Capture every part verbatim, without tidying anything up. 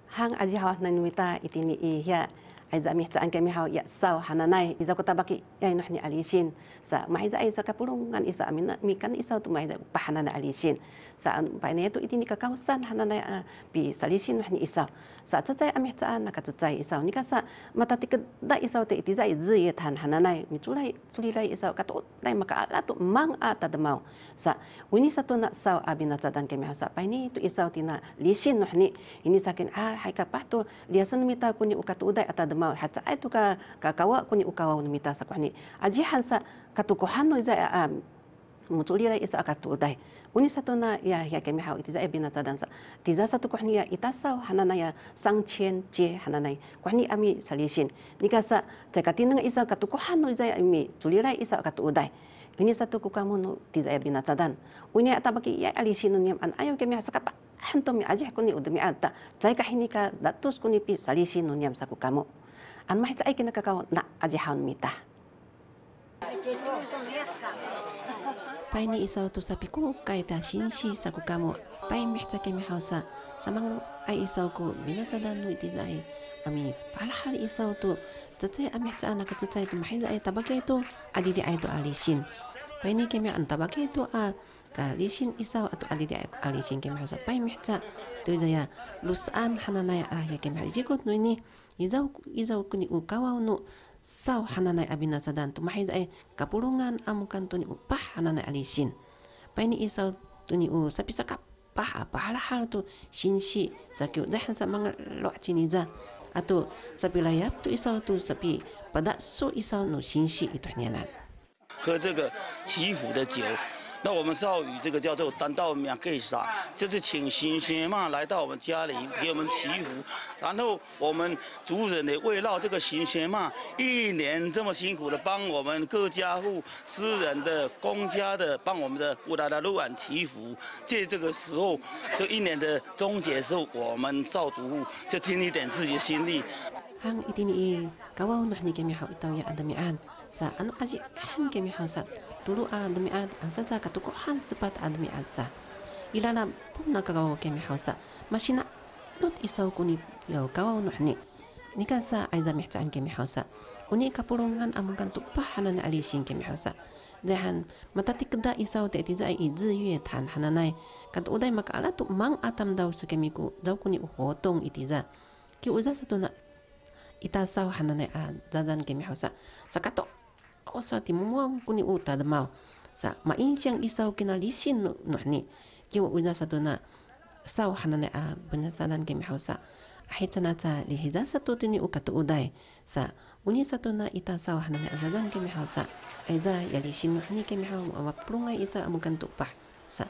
hang aji hawa na numita itini ihya aiza mi tsaan kami hawa ya saw hananay iza ko tabaki ya nuhni alisin sa mahiza ay sa kapulungan isa amin mi kan isa tu mahiza pahanana alisin sa pa ne to itini kakausan hananay bi salisin nuhni isa sa tsatsay ami tsaan na katsatsay isa ni kasa matatik da isa te itiza izye tan hananay mi tulay tulilay isa kato dai maka alato mang atadmaw sa wini sa to na saw abina tsadan kami hawa sa pa ni to isa tina lisin nuhni ini sakin ah hai kapahto liasan mita kuni ukatuday atadmaw hatta ay to ka kakawa kuni ukawa mita sa kuni aji hansa katukuhan no iza um, mutulira isa akatuday uni satu na ya ya kami haw itiza ebina tsadan sa tiza satu kuhni ya itasaw hanana ya sangchen je hananay kuhni ami salisin nikasa tekatin nga isa katukuhan no iza ami tulira isa akatuday ini satu kukamu no tiza ebina tsadan uni atabaki ya alisin no an ayo kami hasakapa hanto mi aji kuni udmi ata tsay kahinika datus kuni pi salisin no nyam sa kukamu an mahit ay kinakakaw na aji hawn mita pai ni isaw tu sapi ko kay ta shinshi sa kukamu pai mihta kami hausa samang ay isaw ko binatsadan no iti ay ami palahal isaw tu tsatsay ami tsana ka tsatsay tu mahit ay tabagay to adidi ay to alisin pai ni kami an tabagay to a ka lisin isaw ato adidi ay alisin kami hausa pai mihta tu ya lusan hananay ah ya kami hajikot no ini izaw izaw kuni ukawaw no saw hananay abinatsadan tu mahid ay kapulungan amukan tu ni upah hananay alisin pa ni isaw tu ni u sapi sa kapah pahalahal tu shinshi sakyu dahan sa mga loachiniza ato sapi layap tu isaw tu sapi pada so isaw no shinshi ito nyanan 喝这个祈福的酒。 那我们少语这个叫做单道免给啥，就是请新仙嘛来到我们家里给我们祈福，然后我们族人呢围绕这个新仙嘛，一年这么辛苦的帮我们各家户、私人的、公家的，帮我们的乌拉拉路安祈福。借这个时候，这一年的终结的时候，我们少族户就尽一点自己的心力。 hang itini kawaw no ni kami haw itaw ya adamian sa ano aji han kami haw sa tulu adamian ang sa katukuhan sepat adamian sa ilala pun na kagaw kami haw sa masina not isaw kuni yaw kawaw no ni nika sa ay zamihtaan kami haw sa uni kapulungan amukan tupah hanan alisin kami haw sa dahan matatikda isaw te itiza ay izye tan hananay kat uday makala tu mang atam daw sa kami ko daw kuni uhotong itiza ki uza sa to na itasaw hananay a dadan kami hausa sa kato o sa timumuang kuni uta damaw sa mainsyang isaw kinalisin no ni kiwa uza sa to na saw hananay a bunatsadan kami hausa ahit sa nata lihiza sa to tini ukato uday sa uni sa to na itasaw hananay a dadan kami hausa ay za yalisin no ni kami haw mapulungay isa amukan tupah sa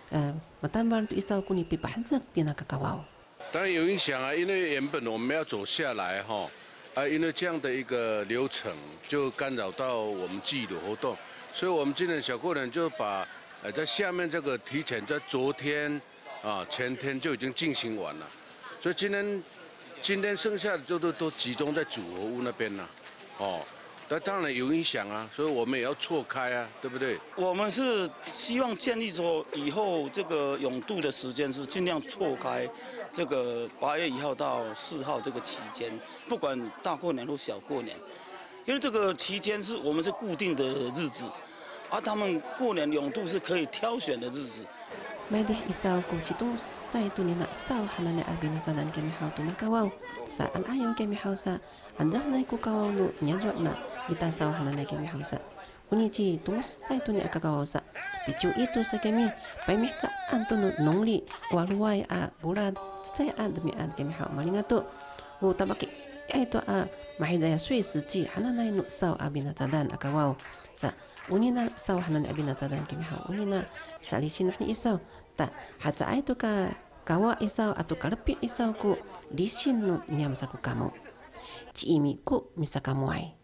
matambal to isaw kuni pipahansak tinakakawaw 当然有影响啊，因为原本我们要走下来哈，啊，因为这样的一个流程就干扰到我们祭的活动，所以我们今年小过年就把呃在下面这个提前在昨天啊前天就已经进行完了，所以今天今天剩下的就都都集中在组合屋那边了，哦。 那当然有影响啊，所以我们也要错开啊，对不对？ 我们是希望建议说，以后这个永渡的时间是尽量错开，这个八月一号到四号这个期间，不管大过年或小过年，因为这个期间是我们是固定的日子，而他们过年永渡是可以挑选的日子。 Medih isaw ko chitong say to ni na saw hananay abin sa dan kami haw to nakawaw sa an ayaw kami haw sa andaw na ko kawaw no nyadwa na ita saw hananay kami haw sa unichi tung say to ni akakawaw sa pichu ito sa kami pay mihta anto no nongli waluway a bulad tsay admi ad kami haw malingato o tabaki ito a mahidaya sui siji hananay no saw abin sa dan akawaw sa unina saw hananay abin sa dan kami haw unina salisin ni isaw ta haja ay to ka kawa isaw ato kalapi isaw ko lisin no nyam sa ko kamo. Chiimi ko misa kamuay.